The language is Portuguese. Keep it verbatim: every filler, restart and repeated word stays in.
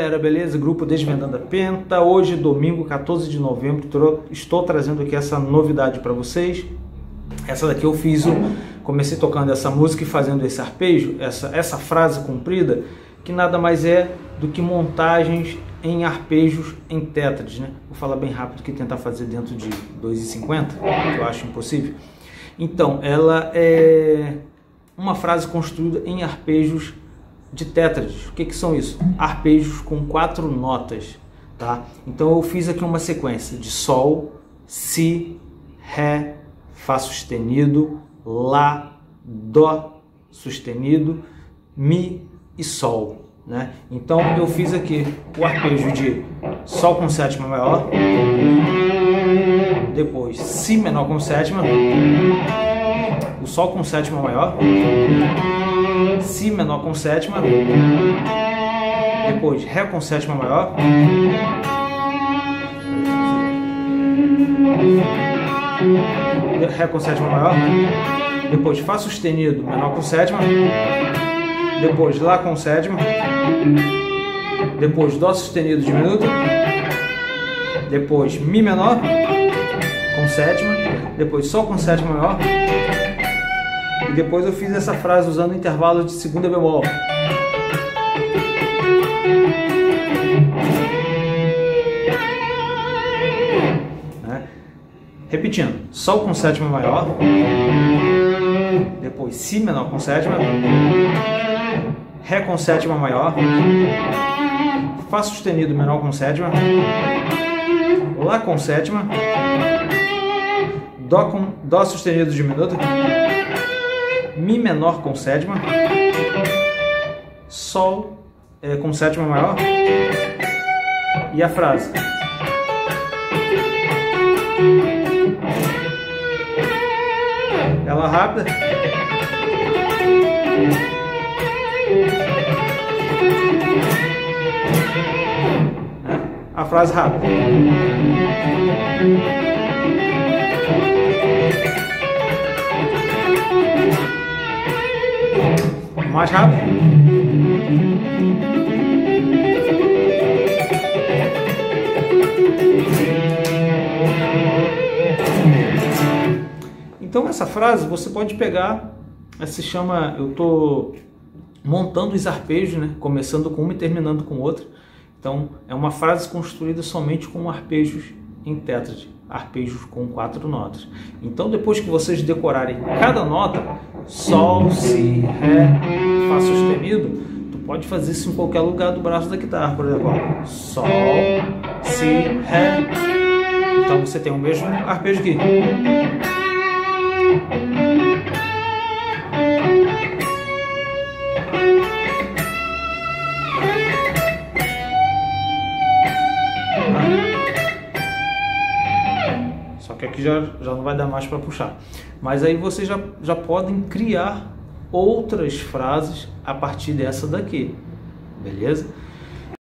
galera, beleza? Grupo Desvendando a Penta. Hoje, domingo, quatorze de novembro, estou trazendo aqui essa novidade para vocês. Essa daqui eu fiz, comecei tocando essa música e fazendo esse arpejo, essa, essa frase comprida, que nada mais é do que montagens em arpejos em tétrades, né? Vou falar bem rápido que tentar fazer dentro de dois e cinquenta, que eu acho impossível. Então, ela é uma frase construída em arpejos de tétrades. O que que são isso? Arpejos com quatro notas, tá? Então eu fiz aqui uma sequência de Sol, Si, Ré, Fá sustenido, Lá, Dó sustenido, Mi e Sol, né? Então eu fiz aqui o arpejo de Sol com sétima maior, depois Si menor com sétima, o Sol com sétima maior, Si menor com sétima, depois Ré com sétima maior, Ré com sétima maior, depois Fá sustenido menor com sétima, depois Lá com sétima, depois Dó sustenido diminuto, depois Mi menor com sétima, depois Sol com sétima maior, e depois eu fiz essa frase usando intervalos de segunda bemol. Né? Repetindo, Sol com sétima maior, depois Si menor com sétima, Ré com sétima maior, Fá sustenido menor com sétima, Lá com sétima, Dó, com, Dó sustenido diminuto, Mi menor com sétima, Sol é, com sétima maior, e a frase. Ela rápida. A frase rápida. Mais rápido. Então essa frase você pode pegar, se chama, eu estou montando os arpejos, né? Começando com uma e terminando com outra. Então é uma frase construída somente com arpejos em tétrade, arpejos com quatro notas. Então depois que vocês decorarem cada nota, Sol, Si, Ré, Fá sustenido, tu pode fazer isso em qualquer lugar do braço da guitarra, por exemplo, ó. Sol, Si, Ré. Então você tem o mesmo arpejo aqui. Só que aqui já, já não vai dar mais para puxar. Mas aí vocês já, já podem criar outras frases a partir dessa daqui, beleza?